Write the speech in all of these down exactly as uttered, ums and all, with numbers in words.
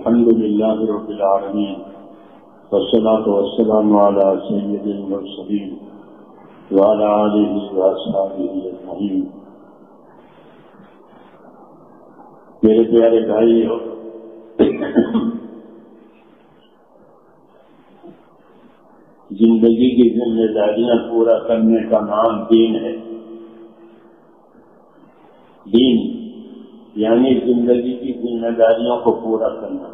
الحمد لله رب العالمين والصلاة والسلام على سيد المرسلين وعلى آله وأصحابه أجمعين. میرے پیارے بھائی، زندگی کی ذمہ داریاں پورا کرنے کا نام دین ہے. دین یعنی زندگی کی ذمہ داریوں کو پورا کرنا.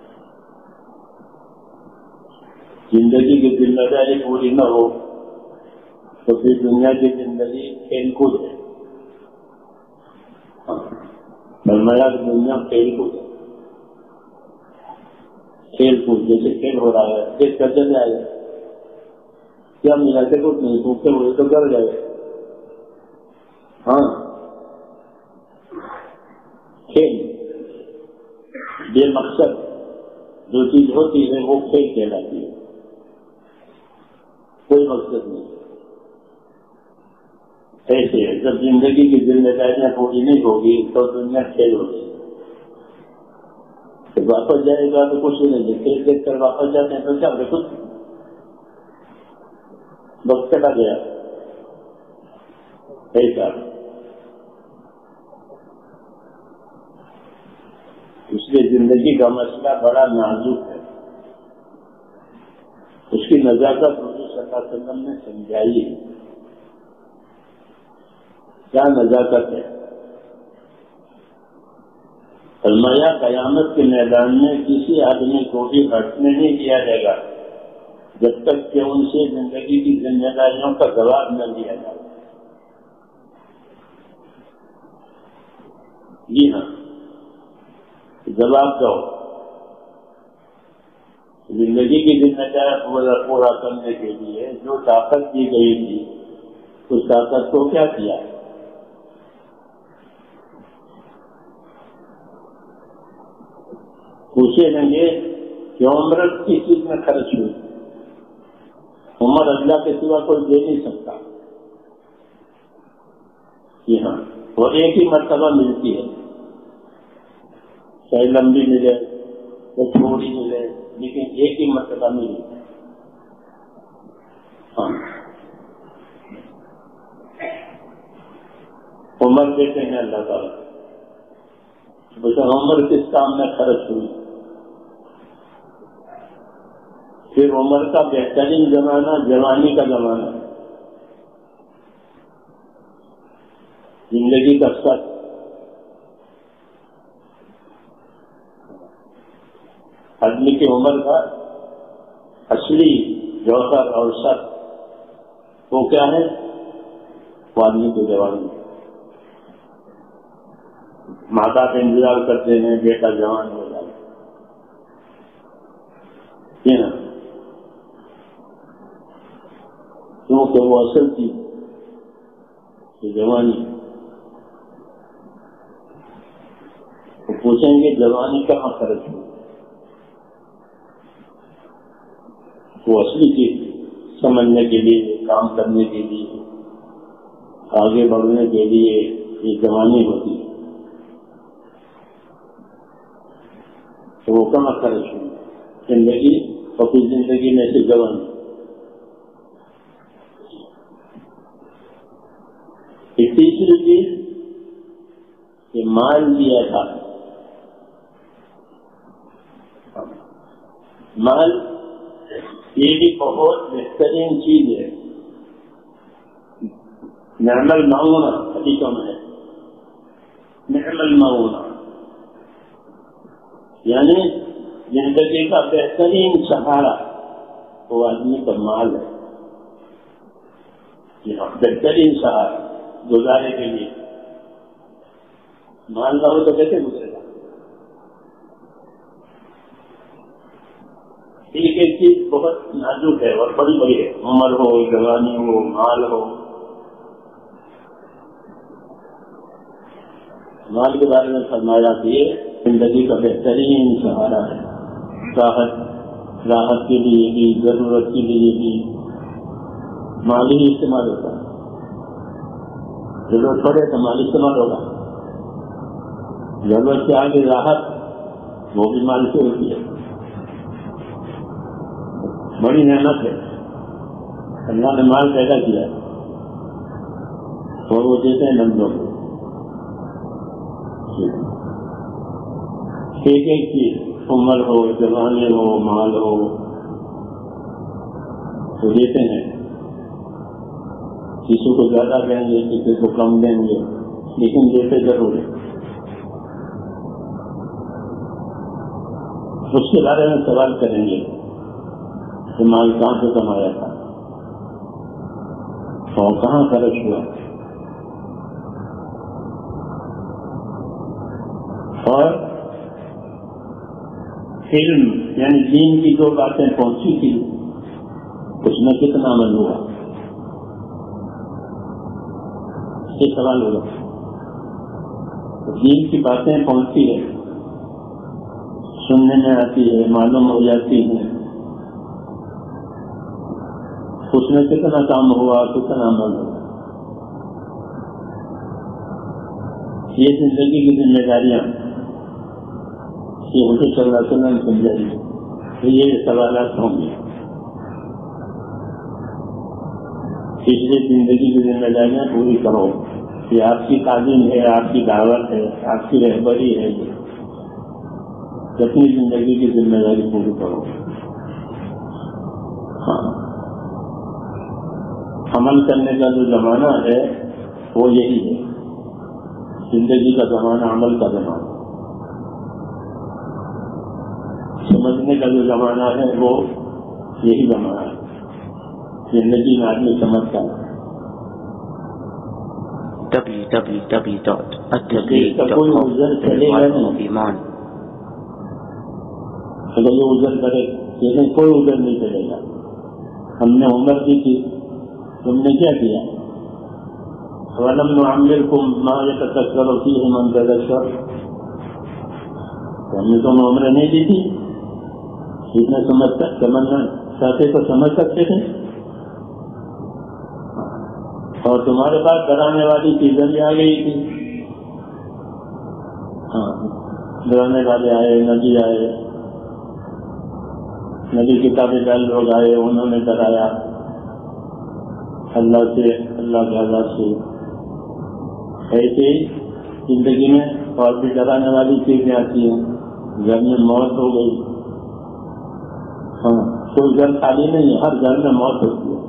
زندگی کی ذمہ داری پوری نہ ہو تو پھر دنیا کی زندگی کھیل کود ہے. فرمایا کہ دنیا کھیل کود ہے. کھیل کود جیسے کھیل ہو رہا ہے، دیکھ کر چل جائے گا، کیا ملاتے کچھ نہیں، سوکھتے ہوئے تو کر جائے. ہاں، کھیل بے مقصد جو چیز ہوتی ہے وہ کھیل کہلاتی ہے، کوئی مقصد نہیں. ایسے جب زندگی کی ذمہ داریاں پوری نہیں ہوگی تو دنیا کھیل ہوگی. واپس جائے گا تو کچھ نہیں، کھیل دیکھ کر واپس جاتے ہیں تو کیا کچھ وقت چلا گیا. ایسا اس لیے زندگی کا مسئلہ بڑا نازک ہے. اس کی نزاکت حضور صلی اللہ علیہ وسلم نے سمجھائی ہے. کیا نزاکت ہے؟ فرمایا قیامت کے میدان میں کسی آدمی کو بھی ہٹنے نہیں دیا جائے گا جب تک کہ ان سے زندگی کی ذمہ داریوں کا جواب نہ دیا جائے. جی ہاں، جواب دو. زندگی کی ذمہ داری پورا کرنے کے لیے جو طاقت دی گئی تھی اس طاقت کو کیا کیا؟ پوچھے جائیں گے کہ عمر کس چیز میں خرچ ہوئی؟ عمر اللہ کے سوا کوئی دے نہیں سکتا. جی ہاں، وہ ایک ہی مرتبہ ملتی ہے، چاہے لمبی ملے یا تھوڑی ملے، لیکن ایک ہی مرتبہ ملی. ہاں، عمر دیتے ہیں اللہ تعالیٰ. بس عمر کس کام میں خرچ ہوئی؟ پھر عمر کا بہترین زمانہ جوانی کا زمانہ، زندگی کا سچ. آدمی کی عمر کا اصلی جوہر اور سچ وہ کیا ہے؟ وہ آدمی کی جوانی. ماں باپ انتظار کرتے ہیں بیٹا جوان ہو جائے. یہ نا کیونکہ وہ اصل چیز جوانی. وہ پوچھیں گے جوانی کہاں خرچ ہو؟ وہ اصلی چیز سمجھنے کے لیے، کام کرنے کے لیے، آگے بڑھنے کے لیے یہ جوانی ہوتی ہے. تو وہ کہاں خرچ ہوئی؟ زندگی اور کچھ زندگی میں سے جوانی. تیسری چیز کہ مال دیا تھا. مال یہ بھی بہت بہترین چیز ہے. نعم المعونہ حدیثوں میں ہے، نعم المعونہ یعنی زندگی کا بہترین سہارا وہ آدمی کا مال ہے. بہترین سہارا گزارے کے لیے مال نہ ہو تو کیسے گزرے گا؟ ایک ایک چیز بہت نازک ہے اور بڑی بڑی ہے. عمر ہو، جوانی ہو، مال ہو. مال کے بارے میں فرمایا کہ یہ زندگی کا بہترین سہارا ہے. راحت راحت کے لیے بھی، ضرورت کے لیے بھی مال ہی استعمال ہوتا ہے. ضرورت پڑے تو مال استعمال ہوگا. ضرورت سے آگے راحت وہ بھی مال سے ہوتی ہے، بڑی نعمت ہے. اللہ نے مال پیدا کیا اور وہ دیتے ہیں بندوں کو. ایک ایک چیز، عمر ہو، جوانی ہو، مال ہو، تو دیتے ہیں. کسی کو زیادہ دیں گے، کسی کو کم دیں گے، لیکن دیتے ضرور ہے. اس کے بارے میں سوال کریں گے کہ مال کہاں سے کمایا تھا اور کہاں خرچ ہوا. اور علم یعنی دین کی جو باتیں پہنچی تھی اس میں کتنا عمل ہوا، یہ سوال ہوگا. دین کی باتیں پہنچتی ہے، سننے میں آتی ہے، معلوم ہو جاتی ہے، اس میں کتنا کام ہوا، کتنا عمل ہوا. یہ زندگی کی ذمہ داریاں یہ حضور صلی اللہ علیہ وسلم سمجھائیں گے. تو یہ سوالات ہوں گے. اس لیے زندگی کی ذمہ داریاں پوری کرو. یہ آپ کی تعلیم ہے، آپ کی دعوت ہے، آپ کی رہبری ہے. اپنی زندگی کی ذمہ داری پوری کرو. ہاں، عمل کرنے کا جو زمانہ ہے وہ یہی ہے. زندگی کا زمانہ عمل کا زمانہ. سمجھنے کا جو زمانہ ہے وہ یہی زمانہ ہے. زندگی میں آدمی سمجھتا ہے. ڈبلیو ڈبلیو ڈبلیو ڈاٹ التبلیغ ڈاٹ کام. اگر یہ ازر کرے لیکن کوئی ازر نہیں چلے گا. ہم نے عمر دی تھی، تم نے کیا کیا؟ وَلَمْ نُعَمِّرْكُمْ مَا يَتَذَكَّرُ فِيهِ مَنْ تَذَكَّرَ. ہم نے تمہیں عمر نہیں دی تھی، اتنا سمجھ تک سمجھنا چاہتے تو سمجھ سکتے تھے. اور تمہارے پاس ڈرانے والی چیزیں بھی آ گئی تھی. ہاں، ڈرانے والے آئے، نبی آئے، نبی کتابیں ڈال لوگ آئے، انہوں نے ڈرایا اللہ سے، اللہ کے عذاب سے. ایسے زندگی میں اور بھی ڈرانے والی چیزیں آتی ہیں. گھر میں موت ہو گئی. ہاں، کوئی گھر خالی نہیں ہے، ہر گھر میں موت ہوتی ہے.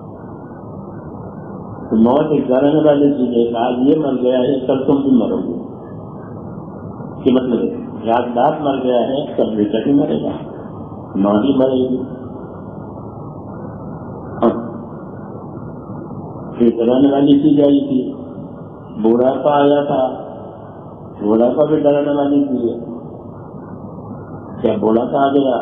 تو موت ایک ڈرانے والی چیز ہے. آج یہ مر گیا ہے، کل تم بھی مرو گے. کہ مطلب رات رات مر گیا ہے، کل بیٹا بھی مرے گا، ماں بھی مرے گی. ہاں، یہ ڈرانے والی چیز آئی تھی. بوڑھاپا آیا تھا، بوڑھاپا بھی ڈرانے والی چیز ہے. کیا بوڑھاپا آ گیا؟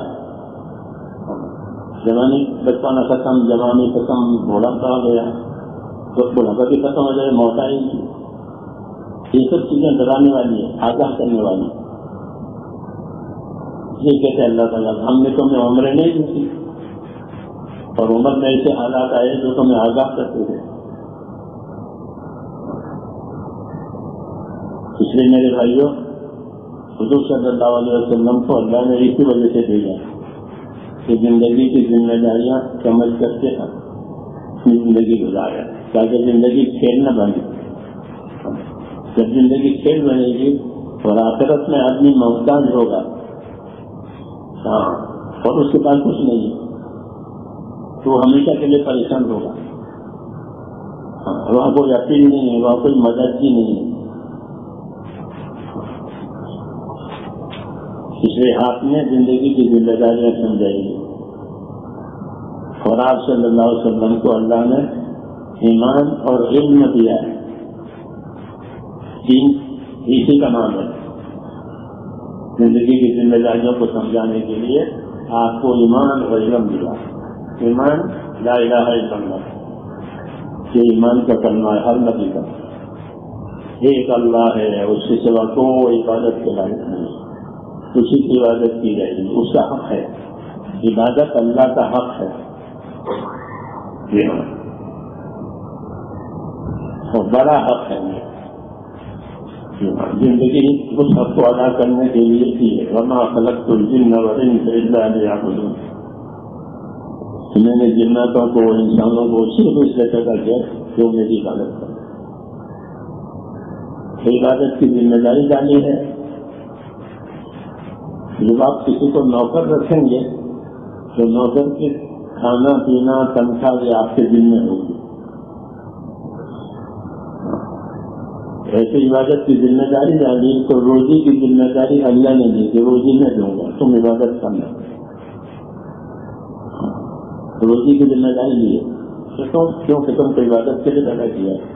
جوانی بچپنا ختم، جوانی ختم، بوڑھاپا آ گیا. تو بوڑھاپا بھی ختم ہو جائے، موت آئے گی. یہ سب چیزیں ڈرانے والی ہیں، آگاہ کرنے والی. یہ کہتے ہیں اللہ تعالیٰ ہم نے تمہیں عمریں نہیں دی تھی اور عمر میں ایسے حالات آئے جو تمہیں آگاہ کرتے تھے. اس لیے میرے بھائیوں، حضور صلی اللہ علیہ وسلم کو اللہ نے اسی وجہ سے بھیجا کہ زندگی کی ذمہ داریاں سمجھ کرتے ہیں اپنی زندگی گزارے، تاکہ زندگی کھیل نہ بنے. جب زندگی کھیل بنے گی اور آخرت میں آدمی محتاج ہوگا، ہاں، اور اس کے پاس کچھ نہیں ہے، تو ہمیشہ کے لیے پریشان ہوگا. ہاں، وہاں کوئی اپیل نہیں ہے، وہاں کوئی مدد بھی نہیں ہے. اس لیے آپ نے زندگی کی ذمہ داریاں سمجھائی. اور آپ صلی اللہ علیہ وسلم کو اللہ نے ایمان اور علم دیا ہے. دین اسی کا نام ہے. زندگی کی ذمہ داریوں کو سمجھانے کے لیے آپ کو ایمان اور علم دیا. ایمان لا الہ الا اللہ، یہ ایمان کا کلمہ ہے ہر نبی کا. ایک اللہ ہے، اس کے سوا کوئی عبادت کے لائق نہیں، اسی کی عبادت کی جائے گی، اس کا حق ہے. عبادت اللہ کا حق ہے. اور بڑا حق ہے. زندگی اس حق کو ادا کرنے کے لیے تھی. وما خلقت الجن والانس الا ليعبدون. میں نے جناتوں کو انسانوں کو صرف اس لیے پیدا کیا جو میری عبادت کرے. عبادت کی ذمہ داری ڈالی ہے. جب آپ کسی کو نوکر رکھیں گے تو نوکر کے کھانا پینا تنخواہ یہ آپ کے دل میں ہوگی. ایسے عبادت کی ذمہ داری ڈالی تو روزی کی ذمہ داری اللہ نے دی کہ روزی میں دوں گا تم عبادت کرنا. روزی کی ذمہ داری لی ہے کیوں کہ تم کو عبادت کے لیے پیدا کیا ہے.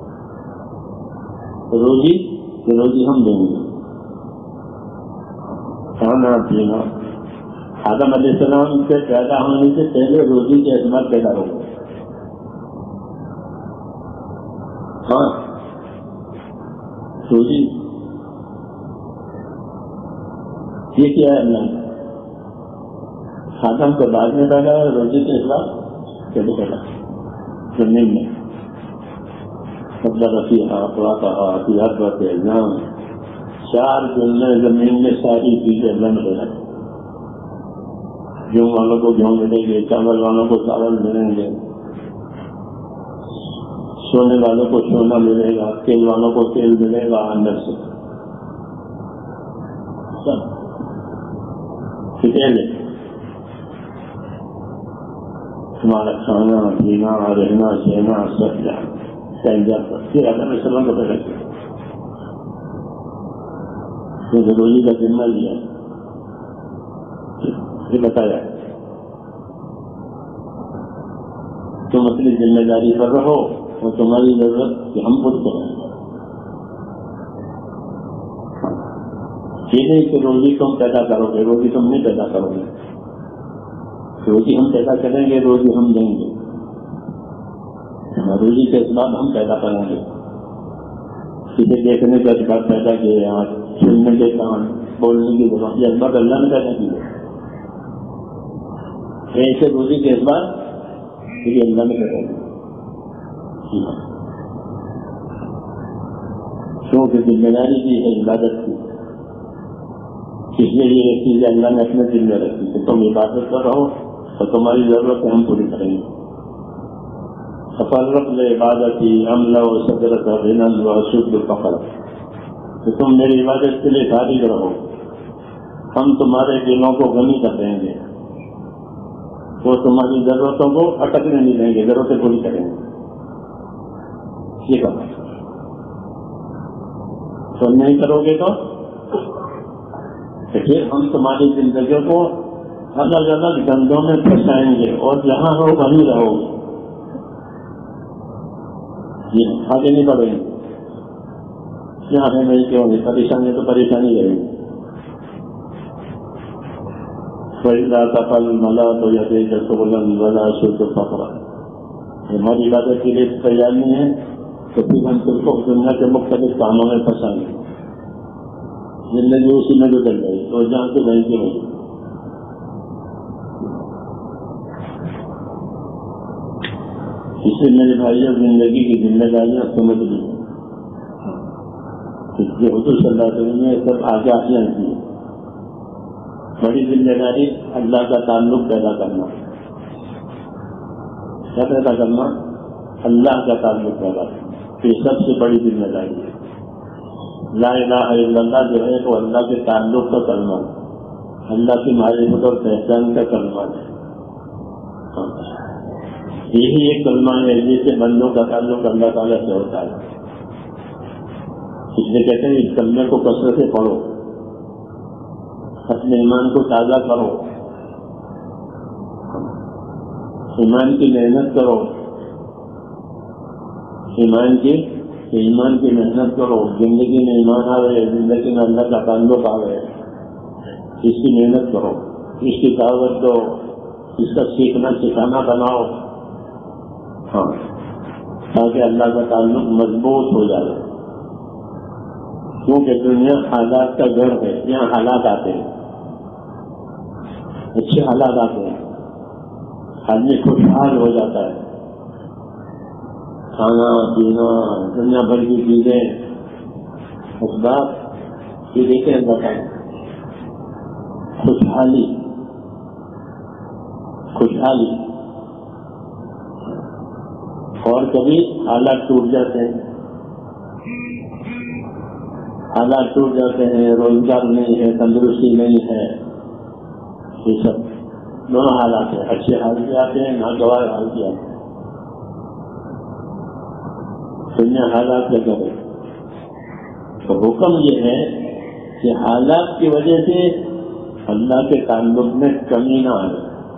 روزی کہ روزی ہم دیں گے. کھانا پینا آدم علیہ السلام سے پیدا ہونے سے پہلے روزی کے اعتماد پیدا ہو گئے. ہاں روزی یہ کیا ہے اللہ آدم کو بعد میں پیدا ہے. روزی کے اعتماد پہلے پیدا زمین میں رفیع چار دنیا زمین میں ساری چیزیں اللہ نے بنا. گیہوں والوں کو گیہوں ملیں گے, چاول والوں کو چاول ملیں گے, سونے والوں کو سونا ملے گا, تیل والوں کو تیل ملے گا اندر سے سب تیل. ہمارا کھانا پینا رہنا سہنا سب جانا پھر آدم علیہ السلام کو پیدا کیا. روزی کا ذمہ لیا یہ بتایا تم اپنی ذمہ داری پر رہو اور تمہاری ضرورت کہ ہم خود کریں. یہ نہیں کہ روزی تم پیدا کرو گے, روزی تم نہیں پیدا کرو گے. روزی ہم پیدا کریں گے, روزی ہم دیں گے. روزی کے اسباب ہم پیدا کریں گے. کسی دیکھنے کے اسباب پیدا کیے, آنکھ, سننے کے کان, بولنے کی زبان, یہ اسباب اللہ نے پیدا کیے. ایسے روزی کے اسباب یہ اللہ نے پیدا کیے. کیونکہ ذمہ داری کی ہے عبادت کی, اس لیے یہ چیزیں اللہ نے اپنے دل میں رکھی کہ تم عبادت کر رہو اور تمہاری ضرورت ہم پوری کریں گے. ففرق لعبادتی عملا و صدرت غنا و شد فقر. کہ تم میری عبادت کے لیے فارغ رہو, ہم تمہارے دلوں کو غنی کر دیں گے, وہ تمہاری ضرورتوں کو اٹکنے نہیں دیں گے, ضرورتیں پوری کریں گے. یہ بات تو نہیں کرو گے تو پھر ہم تمہاری زندگیوں کو الگ الگ دھندوں میں پھنسائیں گے اور جہاں ہو وہیں رہو گے. یہ آگے نہیں بڑھیں گے. یہاں ہے نہیں کیوں نہیں, پریشانی تو پریشانی رہے گی. فَإِذَا تَقَلْ مَلَا تو يَدَيْكَ سُبُلًا وَلَا شُدُّ فَقْرًا. ہماری عبادت کے لیے تیار نہیں ہے تو پھر ہم تم کو دنیا کے مختلف کاموں میں پھنسائیں گے. زندگی اسی میں گزر گئی اور جہاں سے نہیں کی ہوگی. اس سے میرے بھائیوں زندگی کی ذمہ داریاں سمجھ لی کہ حضور صلی اللہ علیہ وسلم نے سب آگاہیاں کی. بڑی ذمہ داری اللہ کا تعلق پیدا کرنا. کیا پیدا کرنا؟ اللہ کا تعلق پیدا کرنا. یہ سب سے بڑی ذمہ داری ہے. لا الہ الا اللہ جو ہے وہ اللہ کے تعلق کا کلمہ ہے, اللہ کی معرفت اور پہچان کا کلمہ ہے. یہی ایک کلمہ ہے جس سے بندوں کا تعلق اللہ تعالیٰ سے ہوتا ہے. اس لیے کہتے ہیں اس کلمے کو کثرت سے پڑھو, اپنے ایمان کو تازہ کرو, ایمان کی محنت کرو, ایمان کی ایمان کی محنت کرو. زندگی میں ایمان آئے, زندگی میں اللہ کا تعلق آئے, اس کی محنت کرو, اس کی دعوت دو, اس کا سیکھنا سکھانا بناؤ, ہاں تاکہ اللہ کا تعلق مضبوط ہو جائے. کیونکہ دنیا حالات کا گھر ہے, یہاں حالات آتے ہیں, اچھے حالات آتے ہیں, آدمی خوشحال ہو جاتا ہے. کھانا پینا دنیا بھر کی چیزیں اسباب یہ دیکھیں بتائیں خوشحالی خوشحالی اور کبھی حالات ٹوٹ جاتے ہیں حالات ٹوٹ جاتے ہیں روزگار نہیں ہے تندرستی نہیں ہے یہ سب دونوں حالات ہیں اچھے حال بھی آتے ہیں ناگوار حال بھی آتے ہیں دنیا حالات کا کرے تو حکم یہ ہے کہ حالات کی وجہ سے اللہ کے تعلق میں کمی نہ آئے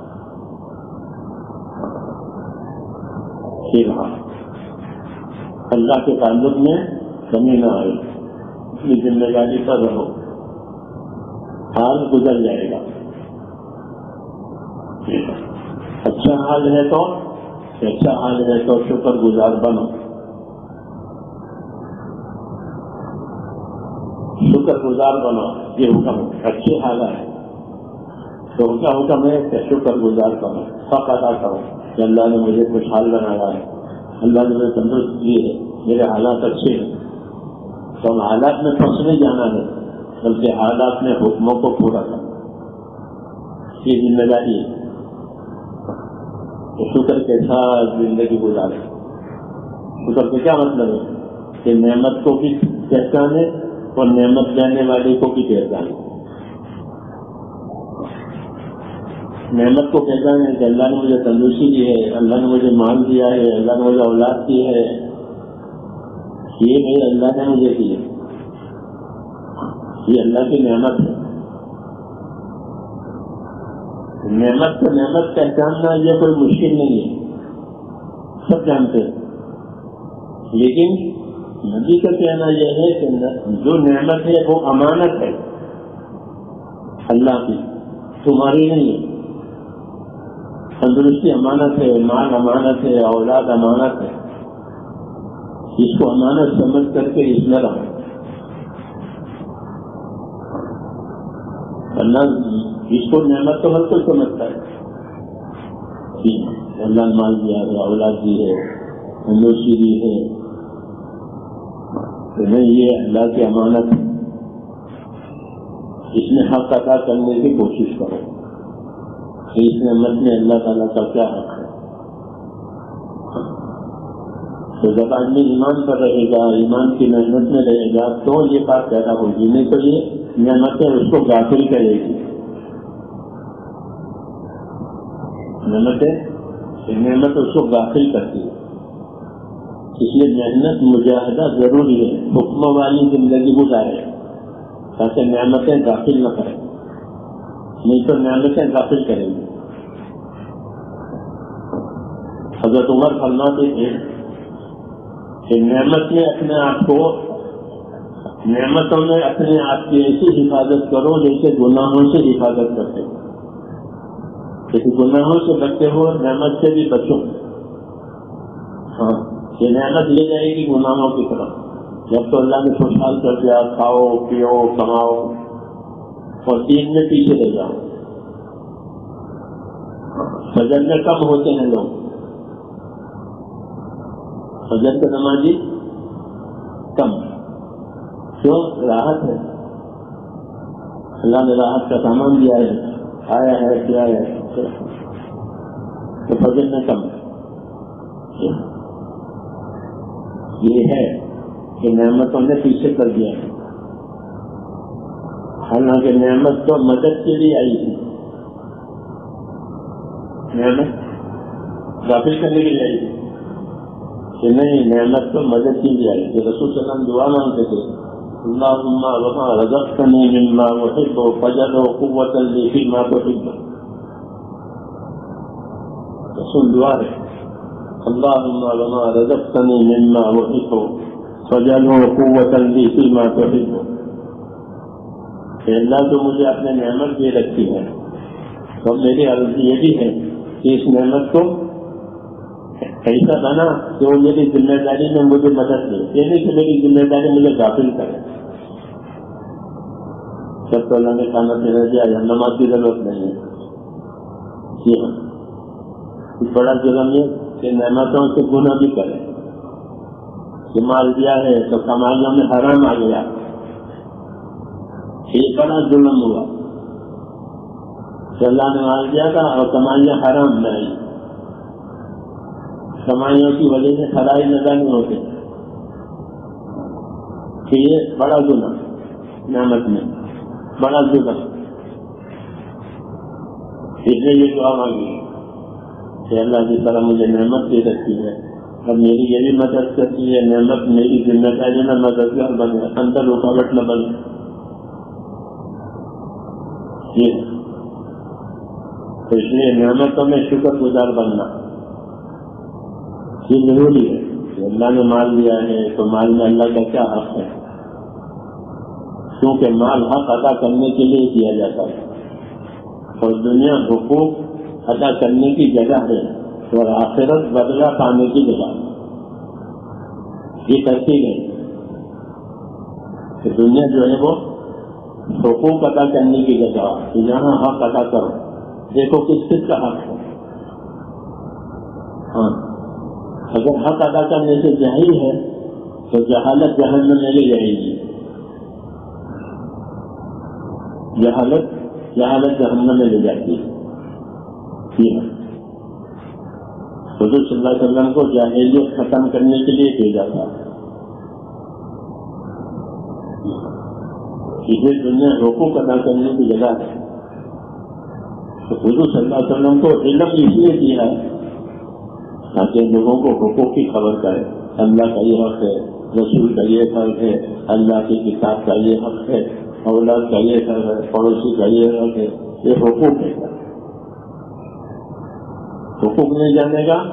اللہ کے تعلق میں کمی نہ آئے اپنی ذمہ داری پر رہو حال گزر جائے گا اچھا حال ہے تو اچھا حال ہے تو شکر گزار بنو شکر گزار بنو یہ حکم اچھے حالات ہے تو ان کا حکم ہے کہ شکر گزار کرو حق ادا کرو کہ اللہ نے مجھے خوشحال بنایا ہے اللہ نے مجھے تندرست کی ہے میرے حالات اچھے ہیں تو ہم حالات میں پھنس نہیں جانا ہے بلکہ حالات میں حکموں کو پورا کرنا یہ ذمہ داری ہے تو شکر کے ساتھ زندگی گزارے شکر کا کیا مطلب ہے کہ نعمت کو بھی پہچانے اور نعمت دینے والے کو بھی پہچانے نعمت کو پہچانے کہ اللہ نے مجھے تندرستی دی ہے اللہ نے مجھے مال دیا ہے اللہ نے مجھے اولاد دی ہے یہ نہیں اللہ نے مجھے دی ہے یہ اللہ کی نعمت ہے نعمت کو نعمت پہچاننا یہ کوئی مشکل نہیں ہے سب جانتے ہیں لیکن نبی کا کہنا یہ ہے کہ جو نعمت ہے وہ امانت ہے اللہ کی تمہاری نہیں ہے تندرستی امانت ہے مال امانت ہے اولاد امانت ہے اس کو امانت سمجھ کر کے اس میں رہو اللہ اس کو نعمت تو ہر کوئی سمجھتا ہے اللہ نے مال دیا ہے اولاد دی ہے تندرستی دی ہے تو نہیں یہ اللہ کی امانت ہے اس میں حق ادا کرنے کی کوشش کرو اس نعمت میں اللہ تعالیٰ کا کیا حق ہے تو جب آدمی ایمان پر رہے گا ایمان کی محنت میں رہے گا تو یہ بات پیدا ہوگی نہیں تو یہ نعمتیں اس کو غافل کرے گی نعمتیں نعمت اس کو غافل کرتی ہے اس لیے محنت مجاہدہ ضروری ہے حکم والی زندگی گزارے تاکہ نعمتیں غافل نہ کریں نہیں تو نعمتیں غافل کریں گی حضرت عمر فرماتے تھے کہ نعمت میں اپنے آپ کو نعمتوں میں اپنے آپ کی ایسی حفاظت کرو جیسے گناہوں سے حفاظت کرتے ہو جیسے گناہوں سے بچتے ہو نعمت سے بھی بچو ہاں یہ نعمت لے جائے گی گناہوں کی طرف جب تو اللہ نے خوشحال کر دیا کھاؤ پیو کماؤ اور دین میں پیچھے رہ جاؤ فجر میں کم ہوتے ہیں لوگ فجر کے نمازی کم کیوں راحت ہے اللہ نے راحت کا سامان دیا ہے آیا ہے کیا ہے تو فجر میں کم یہ ہے کہ نعمتوں نے پیچھے کر دیا ہے حالانکہ نعمت تو مدد کے لیے آئی تھی نعمت غافل کرنے کے لیے آئی تھی کہ نہیں نعمت تو مدد کے لیے آئی تھی رسول صلی اللہ علیہ وسلم دعا مانگتے تھے اللہم وما رزقتنی مما احب فجر قوۃ لی فیما تحب رسول دعا ہے اللہم وما رزقتنی مما احب فجر قوۃ لی فیما تحب کہ اللہ تو مجھے اپنے نعمت دے رکھی ہے تو میری عرض یہ بھی ہے کہ اس نعمت کو ایسا بنا کہ وہ میری ذمہ داری میں مجھے مدد دے یہ نہیں کہ میری ذمہ داری مجھے غافل کرے سب تو اللہ نے کھانا پینا دیا نماز کی ضرورت نہیں ہے جی ہاں بڑا ظلم ہے کہ نعمتوں سے گناہ بھی کرے کہ مال دیا ہے تو کمائیوں میں حرام آ گیا یہ بڑا ظلم ہوا کہ اللہ نے مال دیا تھا اور کمائیاں حرام نہ آئی، کمائیوں کی وجہ سے خرائی نظر نہیں ہوتے، کہ یہ بڑا ظلم نعمت میں بڑا ظلم. اس لیے یہ دعا مانگی کہ اللہ کی طرح مجھے نعمت دے رکھی ہے اور میری یہ بھی مدد کرتی ہے، نعمت میری ذمہ داری میں مددگار بنے، اندر رکاوٹ نہ بنے. یہ تو اس لیے نعمتوں میں شکر گزار بننا یہ ضروری ہے. کہ اللہ نے مال دیا ہے تو مال میں اللہ کا کیا حق ہے، کیونکہ مال حق ادا کرنے کے لیے دیا جاتا ہے اور دنیا حقوق ادا کرنے کی جگہ ہے اور آخرت بدلہ پانے کی جگہ. یہ ترتیب ہے کہ دنیا جو ہے وہ حقوق ادا کرنے کی جگہ، یہاں حق ادا کرو، دیکھو کس کس کا حق ہے. ہاں اگر حق ادا کرنے سے جاہل ہے تو جہالت جہنم میں لے جائے گی، جہالت جہالت جہنم میں لے جاتی ہے. حضور صلی اللہ علیہ وسلم کو جاہلیت ختم کرنے کے لیے بھیجا تھا. یہ دنیا حقوق ادا کرنے کی جگہ ہے. تو حضور صلی اللہ علیہ وسلم کو علم اس لیے دیا ہے تاکہ لوگوں کو حقوق کی خبر کرے. اللہ کا یہ حق ہے، رسول کا یہ حق ہے، اللہ کی کتاب کا یہ حق ہے، اولاد کا یہ حق ہے، پڑوسی کا یہ حق ہے. یہ حقوق ہے. حقوق نہیں جانے گا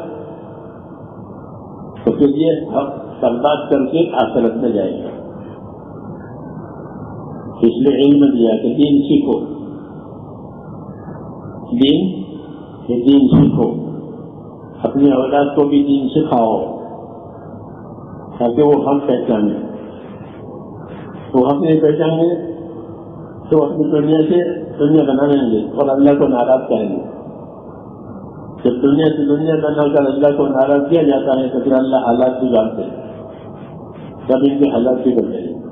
تو پھر یہ حق برباد کر کے آخرت میں جائے گا. اس لیے علم دیا کہ دین سیکھو، دین یہ دین سیکھو، اپنی اولاد کو بھی دین سکھاؤ تاکہ وہ حق پہچانے. وہ حق نہیں پہچانے تو اپنی دنیا سے دنیا بنا لیں گے اور اللہ کو ناراض کریں گے. جب دنیا سے دنیا بنا کر اللہ کو ناراض کیا جاتا ہے تو پھر اللہ حالات بگاڑتے ہیں، تب ان کے حالات بگڑ جائیں گے.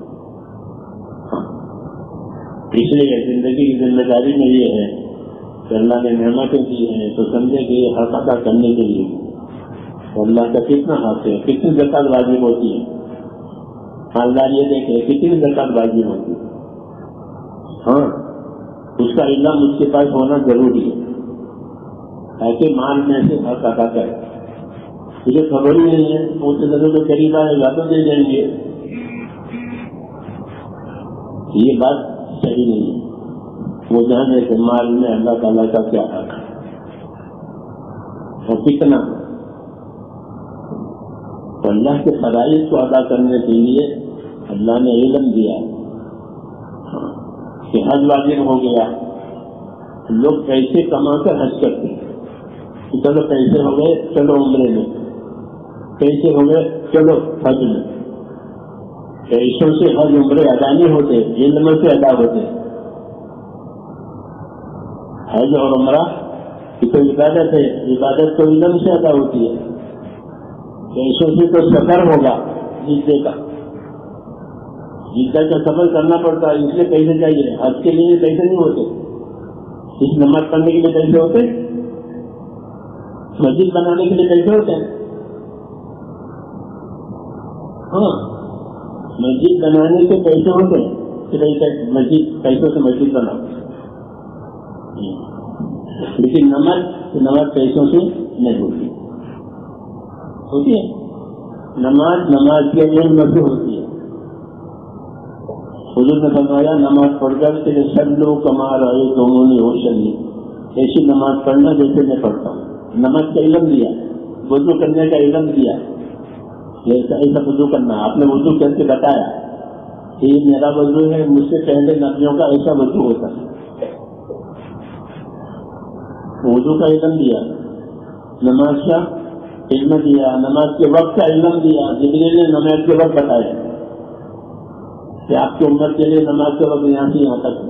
اس لیے زندگی کی ذمہ داری میں یہ ہے کہ اللہ نے نعمتیں دی ہیں تو سمجھے کہ یہ حق ادا کرنے کے لیے اللہ کا کتنا حق ہے، کتنی زکات واجب ہوتی ہے. مالدار یہ دیکھے کتنی زکات واجب ہوتی ہے. ہاں اس کا علم اس کے پاس ہونا ضروری ہے تاکہ مال میں سے حق ادا کرے. مجھے خبر ہی نہیں ہے، وہ سے ضرور تو قریب آئے گا تو دے دیں گے. یہ بات صحیح نہیں ہے. وہ جانے کہ مال میں اللہ تعالیٰ کا کیا حق ہے اور کتنا. تو اللہ کے فرائض کو ادا کرنے کے لیے اللہ نے علم دیا کہ حج واجب ہو گیا. لوگ پیسے کما کر حج کرتے ہیں. چلو پیسے ہو گئے چلو عمرے میں، پیسے ہو گئے چلو حج میں. پیسوں سے حج عمرے ادا نہیں ہوتے، علم سے ادا ہوتے. حج اور عمرہ کی تو عبادت ہے، عبادت تو علم سے ادا ہوتی ہے. پیسوں سے تو سفر ہوگا جدے کا، جدہ کا سفر کرنا پڑتا ہے، اس لیے پیسے چاہیے. حج کے لیے پیسے نہیں ہوتے، اس نماز پڑھنے کے لیے پیسے ہوتے، مسجد بنانے کے لیے پیسے ہوتے ہیں. ہاں مسجد بنانے کے پیسے ہوتے ہیں، پھر مسجد پیسوں سے مسجد بناؤ. لیکن نماز نماز پیسوں سے نہیں ہوتی. ہوتی ہے نماز، نماز کے علم سے ہوتی ہے. حضور نے فرمایا نماز پڑھ کر کہ سب لوگ کما رہے دونوں نے ہو چلی، ایسی نماز پڑھنا جیسے میں پڑھتا ہوں. نماز کا علم دیا، وضو کرنے کا علم دیا، ایسا ایسا وضو کرنا. آپ نے وضو کر کے بتایا کہ یہ میرا وضو ہے، مجھ سے پہلے نبیوں کا ایسا وضو ہوتا ہے. وضو کا علم دیا، نماز کا علم دیا، نماز کے وقت کا علم دیا. جبریل نے نماز کے وقت بتایا کہ آپ کی امت کے لیے نماز کا وقت یہاں سے یہاں تک،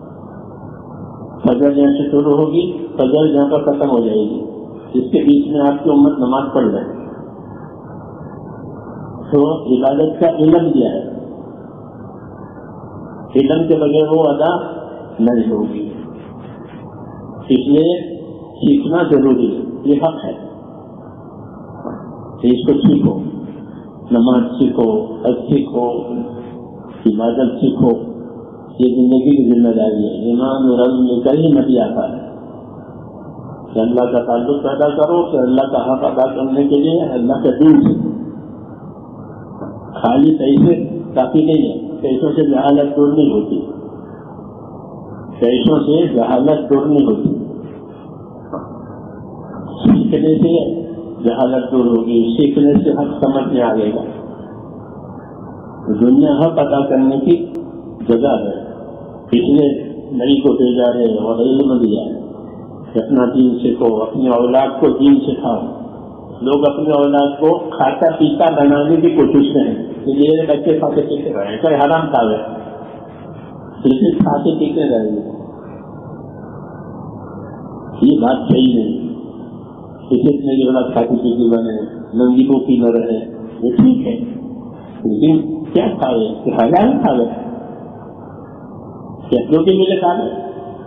فجر یہاں سے شروع ہوگی، فجر یہاں پر ختم ہو جائے گی، اس کے بیچ میں آپ کی امت نماز پڑھ جائے. تو عبادت کا علم دیا ہے. علم کے بغیر وہ ادا نہیں ہوگی. اس لیے سیکھنا ضروری ہے، یہ حق ہے. اس کو سیکھو، نماز سیکھو، حج سیکھو، عبادت سیکھو. یہ زندگی کی ذمہ داری ہے. ایمان اور علم یہ کہیں نہیں آتا ہے کہ اللہ کا تعلق پیدا کرو کہ اللہ کا حق ادا کرنے کے لیے اللہ کا دین سے. خالی پیسے کافی نہیں ہے. پیسوں سے جہالت دور نہیں ہوتی، پیسوں سے جہالت دور نہیں ہوتی. سیکھنے سے جہالت دور ہوگی، سیکھنے سے حق سمجھ میں آئے گا. دنیا حق ادا کرنے کی جگہ ہے، اس لیے نبی کو بھیجا ہے اور علم دیا ہے کہ اپنا دین سیکھو، اپنی اولاد کو دین سکھاؤ. لوگ اپنی اولاد کو کھاتا پیتا بنانے کی کوشش کریں کہ یہ بچے کھاتے پیتے رہے، کوئی حرام کھا گئے لیکن کھاتے پیتے رہے گے. یہ بات صحیح نہیں. کسی نے جو بڑا کھاتی پیتی بنے، ننگی کو پی نہ رہے، وہ ٹھیک ہے، لیکن کیا کھا گئے کہ حلال کھا گئے، کیسوں کے ملے کھا گئے.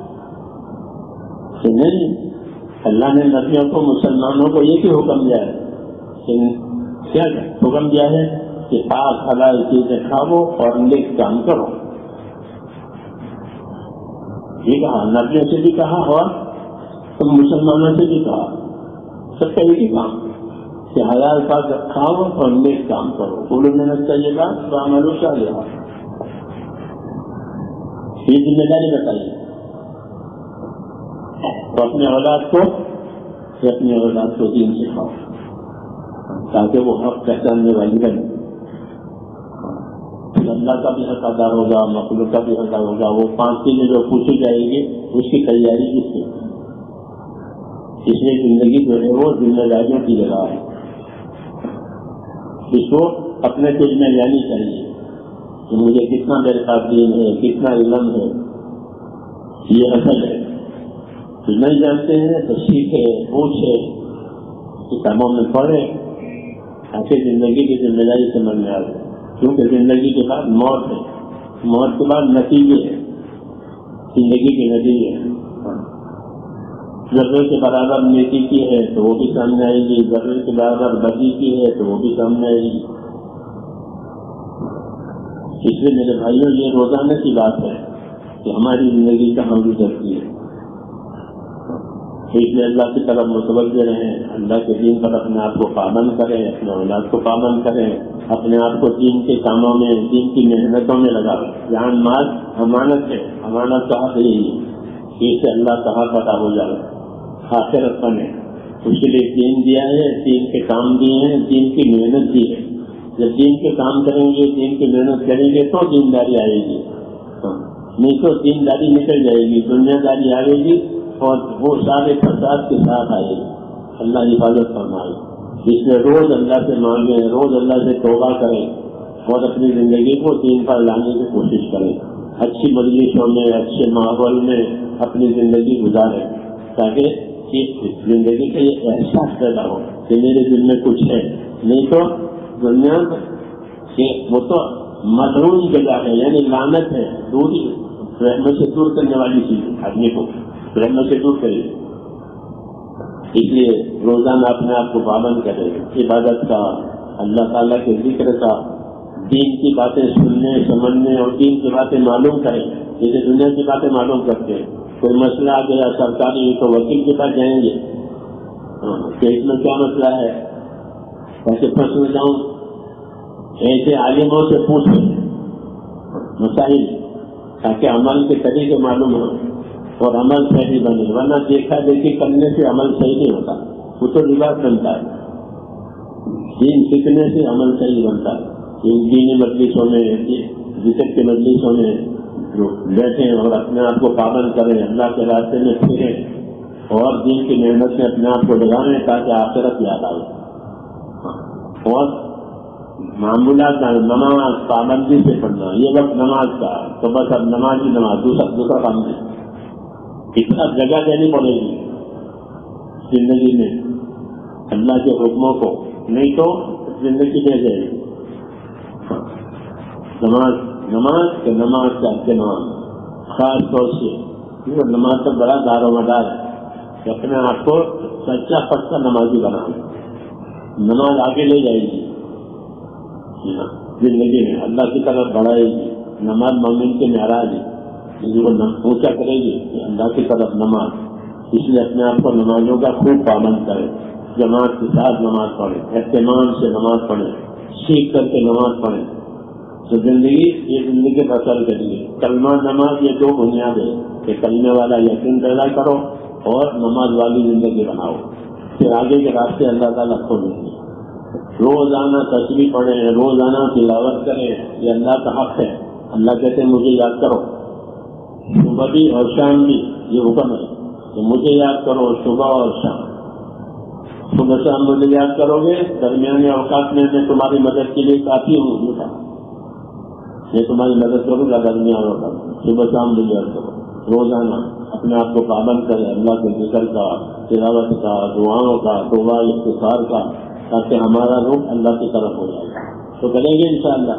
نہیں، اللہ نے نبیوں کو مسلمانوں کو یہ کیوں حکم دیا ہے؟ کیا حکم دیا ہے کہ پاک حلال چیزیں کھاؤ اور نیک کام کرو. یہ کہا، نبیوں سے بھی کہا اور تم مسلمانوں سے بھی کہا. سب کا یہی کام کہ حلال پاک کھاؤ اور نیک کام کرو. پورے محنت چاہیے گا تو عملوں کا لیا. یہ ذمہ داری بتائیے. تو اپنے اولاد کو اپنے اولاد کو دین سکھاؤ تاکہ وہ حق پہچاننے والی بنے. اللہ کا بھی حق ادا ہوگا، مخلوق کا بھی ادا ہوگا. وہ پانچ چیزیں جو پوچھی جائے گی اس کی تیاری کس سے؟ اس لیے زندگی جو ہے وہ ذمہ داریوں کی جگہ ہے. اس کو اپنے دل میں لینی چاہیے کہ مجھے کتنا میرے پاس دین ہے، کتنا علم ہے. یہ اصل ہے. تو نہیں جانتے ہیں تو سیکھے، پوچھے، کتابوں میں پڑھے تاکہ زندگی کی ذمہ داری سمجھ میں آ جائے. کیونکہ زندگی کے بعد موت ہے، موت کے بعد نتیجے ہے. زندگی کے نتیجے ذرے کے برابر نیکی کی ہے تو وہ بھی سامنے آئے گی، ذرے کے برابر بدی کی ہے تو وہ بھی سامنے آئے گی. اس لیے میرے بھائیوں یہ روزانہ کی بات ہے کہ ہماری زندگی کہاں گزرتی ہے. اس لیے اللہ کی طرف متوجہ رہیں، اللہ کے دین پر اپنے آپ کو پابند کریں، اپنے اولاد کو پابند کریں، اپنے آپ کو دین کے کاموں میں، دین کی محنتوں میں لگاؤ. جان مال امانت ہے، امانت کا حق یہی ہے کہ اسے اللہ کا حق ادا ہو جائے، آخرت بنے. اس کے لیے دین دیا ہے، دین کے کام دیے ہیں، دین کی محنت دی ہے. جب دین کے کام کریں گے، دین کی محنت کریں گے تو دینداری آئے گی، نہیں تو دینداری نکل جائے گی، دنیا داری آئے گی اور وہ سارے فساد کے ساتھ آئے گی. اللہ حفاظت فرمائے. اس میں روز اللہ سے مانگیں، روز اللہ سے توبہ کریں اور اپنی زندگی کو دین پر لانے کی کوشش کریں. اچھی مجلسوں میں، اچھے ماحول میں اپنی زندگی گزاریں تاکہ زندگی کا یہ احساس پیدا ہو کہ میرے دل میں کچھ ہے. نہیں تو دنیا کہ وہ تو مدعون جگہ ہے، یعنی لعنت ہے، دوری رحمت سے دور کرنے والی چیز. آدمی کو رحمت سے دور کرے. اس لیے روزانہ اپنے آپ کو پابند کرے عبادت کا، اللہ تعالیٰ کے ذکر کا، دین کی باتیں سننے سمجھنے اور دین کی باتیں معلوم کریں. جیسے دنیا کی باتیں معلوم کرتے ہیں، کوئی مسئلہ آ گیا سرکاری تو وکیل کے پاس جائیں گے کہ اس میں کیا مسئلہ ہے، ایسے پھنس جاؤں. ایسے عالموں سے پوچھیں مسائل تاکہ عمل کے طریقے معلوم ہو اور عمل صحیح بنے. ورنہ دیکھا دیکھی کرنے سے عمل صحیح نہیں ہوتا، وہ تو رواج بنتا ہے. دین سیکھنے سے عمل صحیح بنتا ہے. ان دینی مجلسوں میں، ذکر کے مجلسوں میں جو بیٹھیں اور اپنے آپ کو پابند کریں، اللہ کے راستے میں پھریں اور دین کی محنت سے اپنے آپ کو لگائیں تاکہ آخرت یاد آئے. اور معمولات نماز پابندی سے پڑھنا، یہ وقت نماز کا تو بس اب نماز ہی نماز، دوسرا دوسرا کام نہیں. اتنا جگہ دینی پڑے گی زندگی میں اللہ کے حکموں کو، نہیں تو زندگی دے جائے گی. نماز نماز کے نماز کا اہتمام خاص طور سے وہ نماز کا بڑا دار و مدار ہے کہ اپنے آپ کو سچا پچا نمازی بناؤ. نماز آگے لے جائے گی زندگی میں، اللہ کی طرف بڑھائے گی. نماز مومن کے معراج ہے، وہ اونچا کرے گی اللہ کی طرف نماز. اس لیے اپنے آپ کو نمازوں کا خوب پابند کرے، جماعت کے ساتھ نماز پڑھے، اہتمام سے نماز پڑھے، سیکھ کر کے نماز پڑھے تو زندگی یہ زندگی بسر کریے. کلمہ نماز یہ دو بنیاد ہے کہ کلمے والا یقین پیدا کرو اور نماز والی زندگی بناؤ، پھر آگے کے راستے اللہ تعالیٰ کھولیں گے. روزانہ تسبیح پڑھیں، روزانہ تلاوت کریں، یہ اللہ کا حق ہے. اللہ کہتے ہیں مجھے یاد کرو صبح بھی اور شام بھی، یہ حکم ہے تو مجھے یاد کرو صبح اور شام. صبح شام مجھے یاد کرو گے، درمیانی اوقات میں میں تمہاری مدد کے لیے کافی ہوں. میں تمہاری مدد کروں گا درمیان اوقات، صبح شام مجھے یاد کرو. روزانہ اپنے آپ کو پابند کرے اللہ کے ذکر کا، تلاوت کا، دعاؤں کا، توبہ استغفار کا، تاکہ ہمارا رخ اللہ کی طرف ہو جائے. تو کریں گے انشاءاللہ.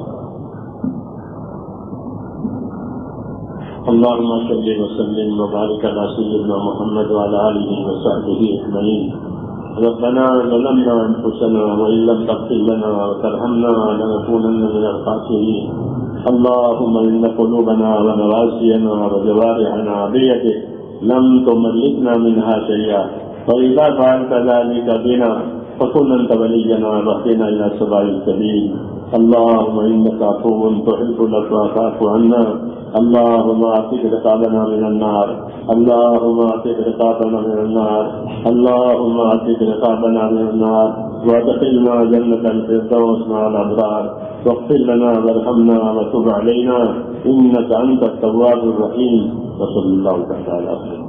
اللهم صل وسلم وبارك على سيدنا محمد وعلى آله وصحبه أجمعين. ربنا ظلمنا أنفسنا وإن لم تغفر لنا وترحمنا لنكونن من الخاسرين. اللهم إن قلوبنا ونواسينا وجوارحنا بيدك لم تملكنا منها شيئا، فإذا فعلت ذلك بنا فكن أنت ولينا واهدنا إلى سواء السبيل. اللهم إنك عفو تحب العفو فاعف عنا. اللهم اعتق رقابنا من النار. اللهم اعتق رقابنا من النار. اللهم اعتق رقابنا من النار وادخلنا جنة الفردوس مع الأبرار. واغفر لنا وارحمنا وتب علينا إنك أنت التواب الرحيم. وصلى الله تعالى على